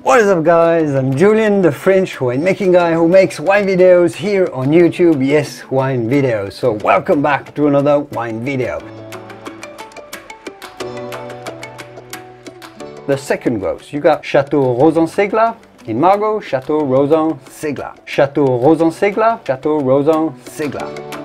What is up guys, I'm Julien, the French winemaking guy who makes wine videos here on YouTube. Yes, wine videos. So welcome back to another wine video. The second gross, you got Chateau Rauzan-Segla in Margaux, Chateau Rauzan-Segla. Chateau Rauzan-Segla, Chateau Rauzan-Ségla.